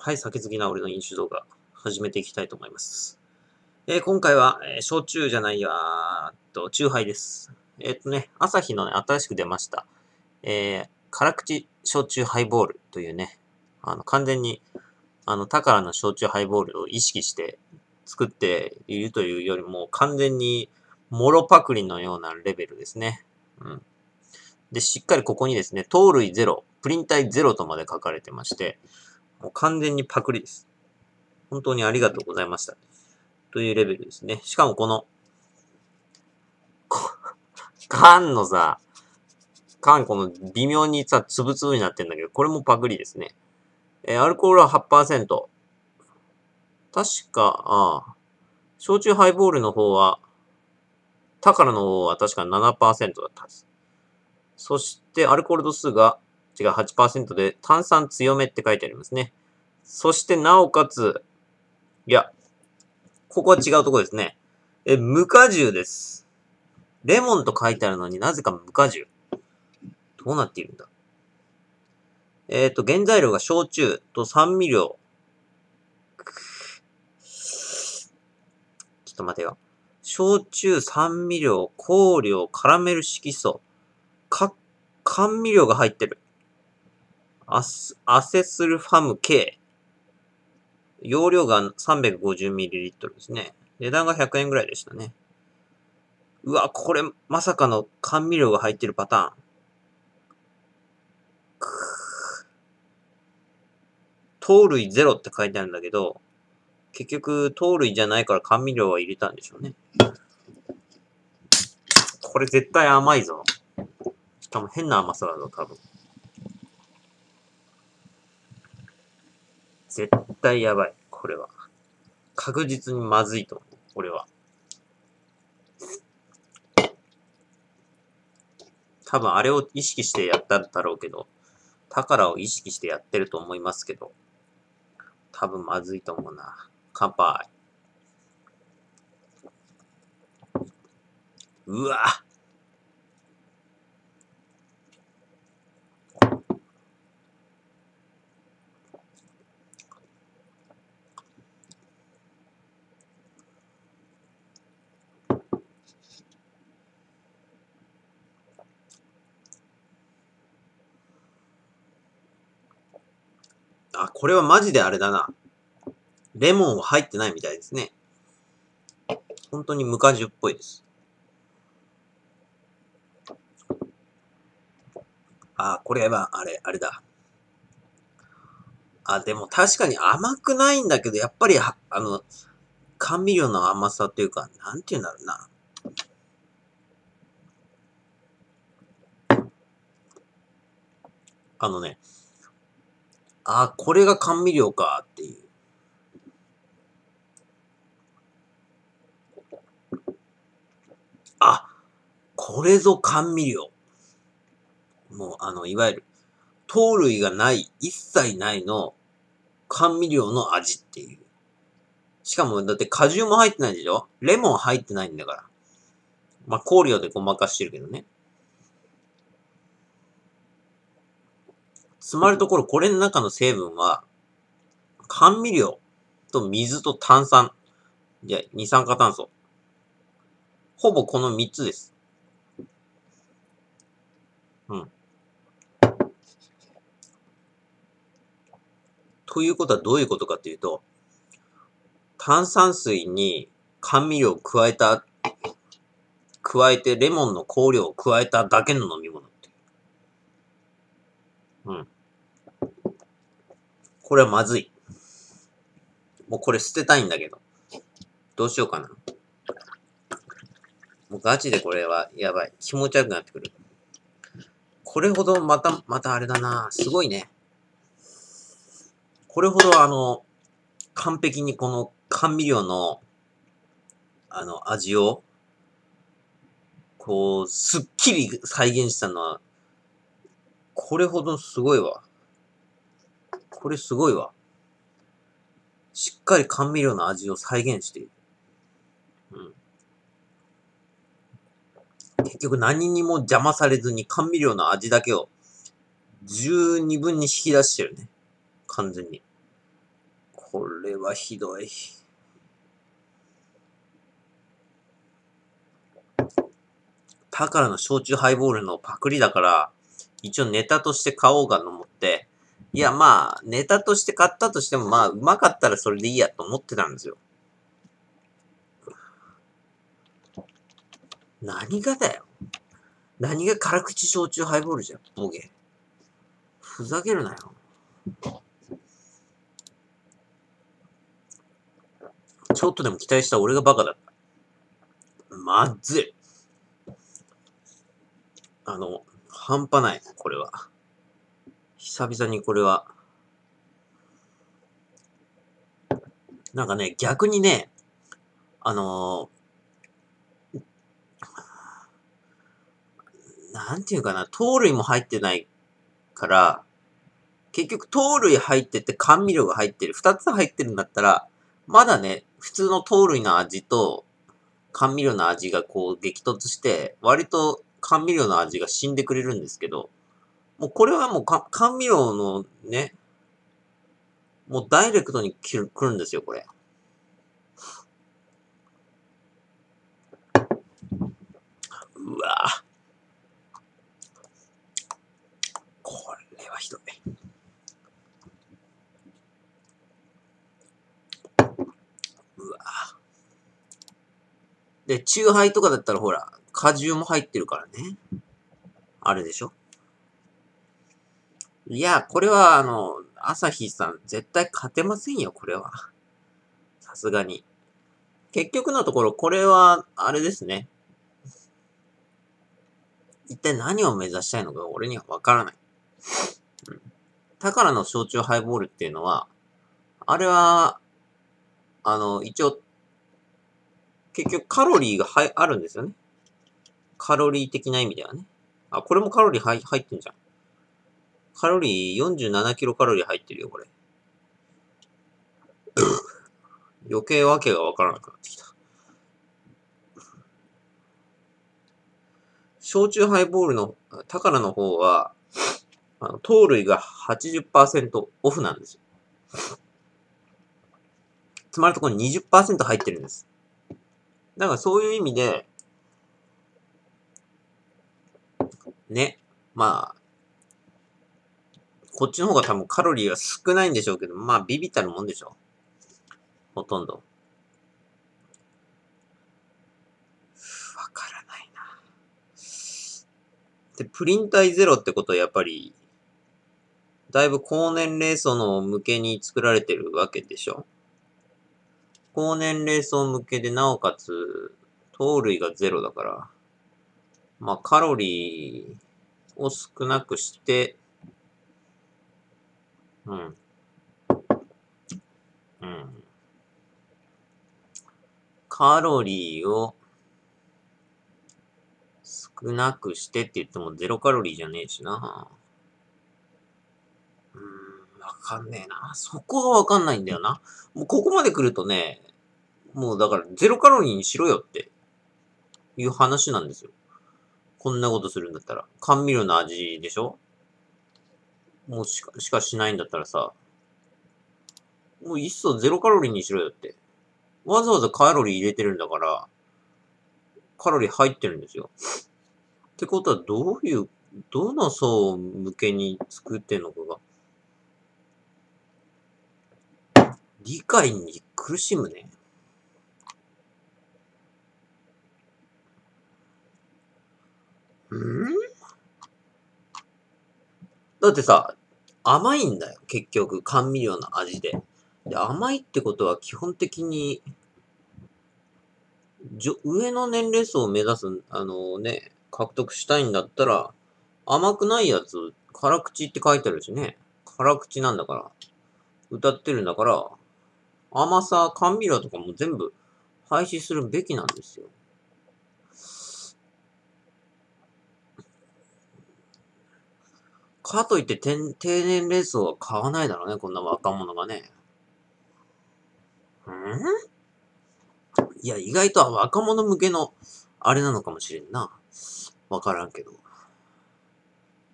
はい、酒好きな俺の飲酒動画、始めていきたいと思います。今回は、焼酎じゃないやチューハイです。朝日のね、新しく出ました、辛口焼酎ハイボールというね、完全に、タカラの焼酎ハイボールを意識して作っているというよりも、完全に、モロパクリのようなレベルですね。うん。で、しっかりここにですね、糖類ゼロ、プリン体ゼロとまで書かれてまして、もう完全にパクリです。本当にありがとうございました。というレベルですね。しかもこの、缶のさ、この微妙にさ、つぶつぶになってんだけど、これもパクリですね。アルコールは 8%。確か、焼酎ハイボールの方は、タカラの方は確か 7% だったはず。そして、アルコール度数が、8% で、炭酸強めって書いてありますね。そして、なおかつ、いや、ここは違うところですね。無果汁です。レモンと書いてあるのになぜか無果汁。どうなっているんだ。原材料が焼酎と酸味料。ちょっと待てよ。焼酎、酸味料、香料、カラメル色素。甘味料が入ってる。アセスルファム K。容量が 350ml ですね。値段が100円ぐらいでしたね。うわ、これ、まさかの甘味料が入ってるパターン。糖類ゼロって書いてあるんだけど、結局、糖類じゃないから甘味料は入れたんでしょうね。これ絶対甘いぞ。しかも変な甘さだぞ、多分。絶対やばい、これは。確実にまずいと思う、俺は。多分あれを意識してやったんだろうけど、タカラを意識してやってると思いますけど、多分まずいと思うな。乾杯。うわこれはマジであれだな。レモンは入ってないみたいですね。本当に無果汁っぽいです。これは、あれだ。でも確かに甘くないんだけど、やっぱり、甘味料の甘さっていうか、なんていうんだろうな。これが甘味料かっていう。これぞ甘味料。もう、いわゆる、糖類がない、一切ないの甘味料の味っていう。しかも、だって果汁も入ってないでしょ？レモン入ってないんだから。まあ、香料でごまかしてるけどね。つまるところ、これの中の成分は、甘味料と水と炭酸。二酸化炭素。ほぼこの3つです。うん。ということはどういうことかっていうと、炭酸水に甘味料を加えてレモンの香料を加えただけの飲み物っていう。うん。これはまずい。もうこれ捨てたいんだけど。どうしようかな。もうガチでこれはやばい。気持ち悪くなってくる。これほどまたあれだな。すごいね。これほど完璧にこの甘味料の味をこう、すっきり再現したのは、これほどすごいわ。これすごいわ。しっかり甘味料の味を再現している。うん。結局何にも邪魔されずに甘味料の味だけを十二分に引き出してるね。完全に。 これはひどい。タカラの焼酎ハイボールのパクリだから、一応ネタとして買おうかと思って、いやまあ、ネタとして買ったとしてもまあ、うまかったらそれでいいやと思ってたんですよ。何がだよ。何が辛口焼酎ハイボールじゃん、ボケ。ふざけるなよ。ちょっとでも期待した俺がバカだった。まずい。半端ない、これは。久々にこれは。なんかね、逆にね、なんていうかな、糖類も入ってないから、結局糖類入ってて甘味料が入ってる。二つ入ってるんだったら、まだね、普通の糖類の味と甘味料の味がこう激突して、割と甘味料の味が死んでくれるんですけど、もうこれはもう甘味料のね、もうダイレクトに来るんですよ、これ。うわぁ。これはひどい。うわぁ。で、チューハイとかだったらほら、果汁も入ってるからね。あれでしょ？いや、これは朝日さん絶対勝てませんよ、これは。さすがに。結局のところ、これは、あれですね。一体何を目指したいのか俺にはわからない。うん。タカラの焼酎ハイボールっていうのは、あれは、一応、結局カロリーがあるんですよね。カロリー的な意味ではね。あ、これもカロリー入ってんじゃん。カロリー47キロカロリー入ってるよ、これ。余計わけがわからなくなってきた。焼酎ハイボールの、タカラの方は、糖類が 80% オフなんですよ。つまりところに 20% 入ってるんです。だからそういう意味で、ね、まあ、こっちの方が多分カロリーは少ないんでしょうけど、まあビビったるもんでしょ。ほとんど。わからないな。で、プリン体ゼロってことはやっぱり、だいぶ高年齢層の向けに作られてるわけでしょ。高年齢層向けで、なおかつ、糖類がゼロだから、まあカロリーを少なくして、うん。うん。カロリーを少なくしてって言ってもゼロカロリーじゃねえしな。わかんねえな。そこがわかんないんだよな。もうここまで来るとね、もうだからゼロカロリーにしろよっていう話なんですよ。こんなことするんだったら。甘味料の味でしょ？もうしかしないんだったらさ、もういっそゼロカロリーにしろよって。わざわざカロリー入れてるんだから、カロリー入ってるんですよ。ってことはどの層向けに作ってんのかが、理解に苦しむね。だってさ、甘いんだよ、結局。甘味料の味で。で、甘いってことは基本的に、上の年齢層を目指す、獲得したいんだったら、甘くないやつ、辛口って書いてあるしね。辛口なんだから。歌ってるんだから、甘さ、甘味料とかも全部廃止するべきなんですよ。かといって低年齢層は買わないだろうね、こんな若者がね。いや、意外とは若者向けの、あれなのかもしれんな。わからんけど。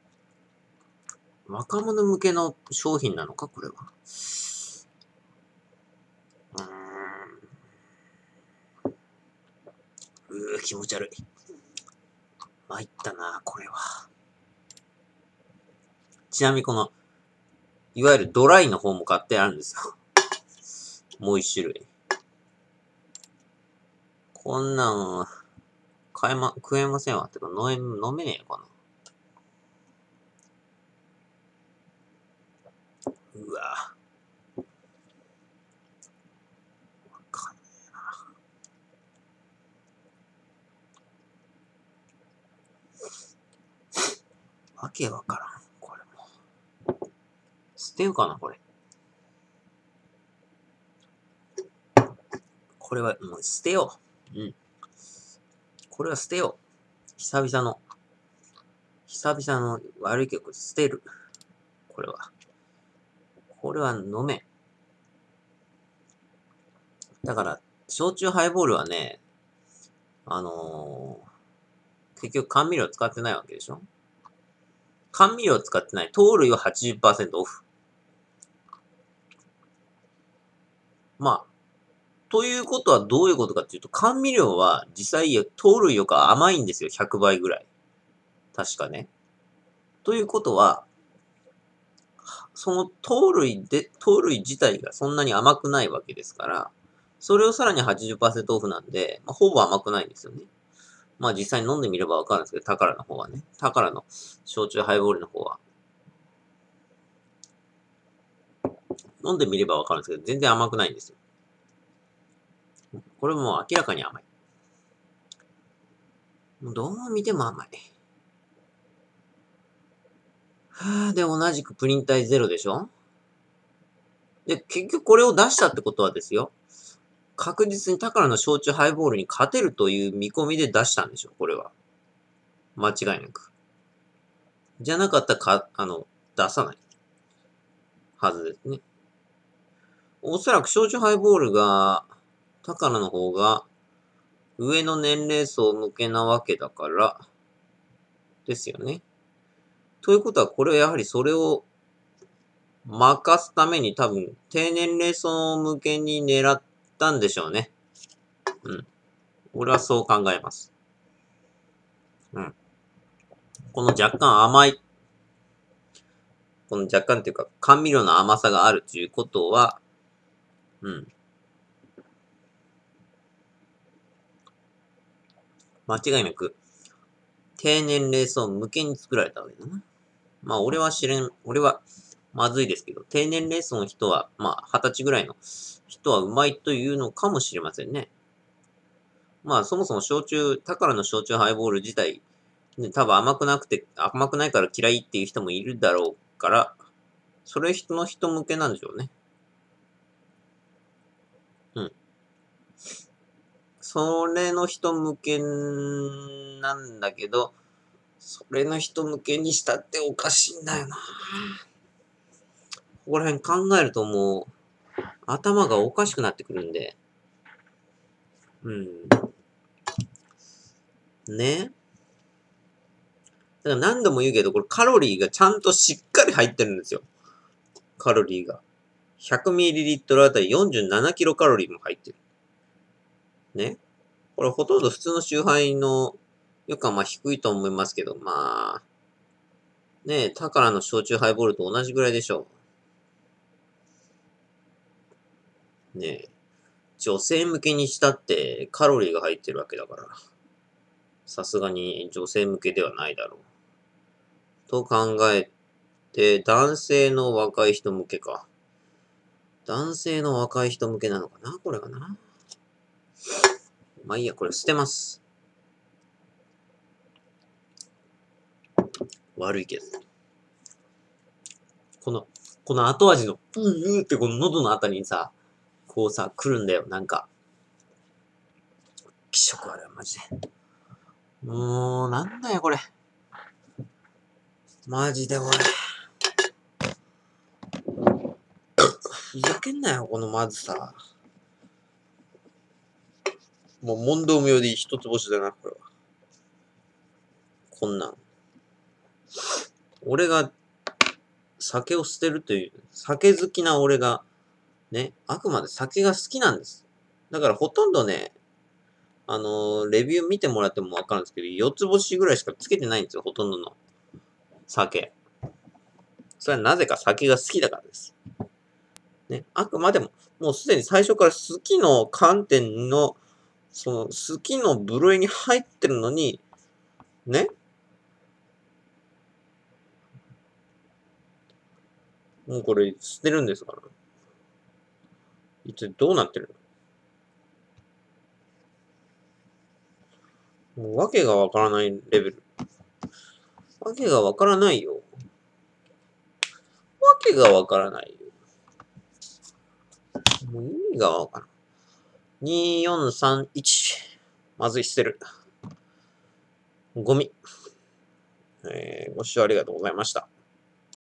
若者向けの商品なのか、これは。 気持ち悪い。参ったな、これは。ちなみにこの、いわゆるドライの方も買ってあるんですよ。もう一種類。こんなん、食えませんわ。てか、飲めねえのかな。うわぁ。わかんねえな。わけわからん。これも。捨てようかな、これ。これは、もう捨てよう。うん。これは捨てよう。久々の悪い曲捨てる。これは。これは飲めん。だから、焼酎ハイボールはね、結局甘味料使ってないわけでしょ。甘味料使ってない。糖類は 80% オフ。まあ、ということはどういうことかっていうと、甘味料は実際糖類よりか甘いんですよ。100倍ぐらい。確かね。ということは、その糖類自体がそんなに甘くないわけですから、それをさらに 80% オフなんで、まあ、ほぼ甘くないんですよね。まあ実際に飲んでみればわかるんですけど、タカラの方はね。タカラの焼酎ハイボールの方は。飲んでみればわかるんですけど、全然甘くないんですよ。これもう明らかに甘い。もうどう見ても甘い。はぁ、で、同じくプリン体ゼロでしょ。で、結局これを出したってことはですよ。確実にタカラの焼酎ハイボールに勝てるという見込みで出したんでしょ、これは。間違いなく。じゃなかったら出さないはずですね。おそらく焼酎ハイボールが、タカラの方が上の年齢層向けなわけだから、ですよね。ということは、これはやはりそれを任すために多分、低年齢層向けに狙ったんでしょうね。うん。俺はそう考えます。うん。この若干甘い、この若干っていうか、甘味料の甘さがあるということは、うん。間違いなく、低年齢層向けに作られたわけだな。まあ、俺はまずいですけど、低年齢層の人は、まあ、20歳ぐらいの人はうまいというのかもしれませんね。まあ、そもそもタカラの焼酎ハイボール自体、ね、多分甘くないから嫌いっていう人もいるだろうから、それの人向けなんでしょうね。うん。それの人向けなんだけど、それの人向けにしたっておかしいんだよな。ここら辺考えるともう、頭がおかしくなってくるんで。うん。ね。だから何度も言うけど、これカロリーがちゃんとしっかり入ってるんですよ。カロリーが。100ml あたり47キロカロリーも入ってる。ね。これほとんど普通の酎ハイのよくはまあ低いと思いますけど、まあ、ねえ、タカラの焼酎ハイボールと同じぐらいでしょう。ねえ。女性向けにしたってカロリーが入ってるわけだから、さすがに女性向けではないだろう。と考えて、男性の若い人向けか。男性の若い人向けなのかなこれがな。まあいいや、これ捨てます。悪いけど。この後味の、ってこの喉のあたりにさ、こうさ、来るんだよ、なんか。気色悪い、マジで。もう、なんだよ、これ。マジで、俺。ふざけんなよ、このまずさ。もう問答無用で一つ星だな、これは。こんなん。俺が酒を捨てるという、酒好きな俺が、ね、あくまで酒が好きなんです。だからほとんどね、 レビュー見てもらってもわかるんですけど、4つ星ぐらいしかつけてないんですよ、ほとんどの酒。それはなぜか酒が好きだからです。ね、あくまでも、もうすでに最初から好きの観点の、その好きの部類に入ってるのに、ね、もうこれ捨てるんですから。一体どうなってるの？もうわけがわからないレベル。わけがわからないよ。わけがわからないよ。もう意味がわからん。2431。まずい、捨てる。ゴミ。ご視聴ありがとうございました。